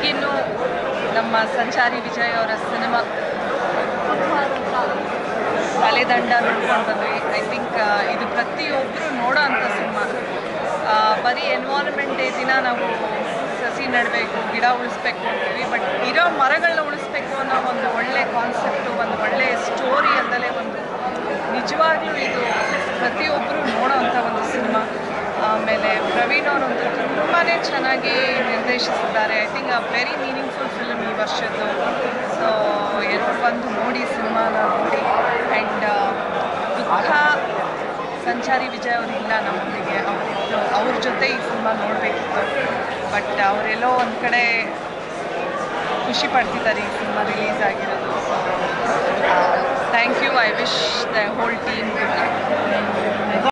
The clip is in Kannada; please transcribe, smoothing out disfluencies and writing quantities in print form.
ಈಗಿನ್ನೂ ನಮ್ಮ ಸಂಚಾರಿ ವಿಜಯ್ ಅವರ ಸಿನಿಮಾ ತಲೆದಂಡ ನೋಡ್ಕೊಂಡು ಬಂದ್ವಿ. ಐ ಥಿಂಕ್ ಇದು ಪ್ರತಿಯೊಬ್ಬರು ನೋಡೋ ಅಂಥ ಸಿನಿಮಾ. ಬರೀ ಎನ್ವಾಲ್ಮೆಂಟ್ ಡೇ ದಿನ ನಾವು ಸಸಿ ನೆಡಬೇಕು, ಗಿಡ ಉಳಿಸ್ಬೇಕು ಅಂತೀವಿ, ಬಟ್ ಇರೋ ಮರಗಳನ್ನ ಉಳಿಸ್ಬೇಕು ಅನ್ನೋ ಒಂದು ಒಳ್ಳೆ ಕಾನ್ಸೆಪ್ಟು, ಒಂದು ಒಳ್ಳೆಯ ಸ್ಟೋರಿ ಅಂತಲೇ ಒಂದು ನಿಜವಾಗ್ಲೂ ಇದು ಪ್ರತಿಯೊಬ್ಬರು ನೋಡೋ ಅಂಥ ಒಂದು ಸಿನಿಮಾ. ಆಮೇಲೆ ಪ್ರವೀಣ್ ಅವರಂತೂ ತುಂಬಾ ಚೆನ್ನಾಗಿ ನಿರ್ದೇಶಿಸಿದ್ದಾರೆ. I think very meaningful film ಈ ವರ್ಷದ್ದು. ಸೊ ಎಲ್ಲರೂ ಬಂದು ನೋಡಿ, ಸಿನಿಮಾನ ನೋಡಿ. ಆ್ಯಂಡ್ ದುಃಖ ಸಂಚಾರಿ ವಿಜಯ್ ಅವರು ಇಲ್ಲ ನಮ್ಮೊಂದಿಗೆ, ಅವರಿದ್ದು ಅವ್ರ ಜೊತೆ ಈ ಸಿನಿಮಾ ನೋಡಬೇಕಿತ್ತು. ಬಟ್ ಅವರೆಲ್ಲೋ ಒಂದು ಕಡೆ ಖುಷಿ ಪಡ್ತಿದ್ದಾರೆ ಈ ಸಿನಿಮಾ ರಿಲೀಸ್ ಆಗಿರೋದು. So thank you. I wish the whole team good luck.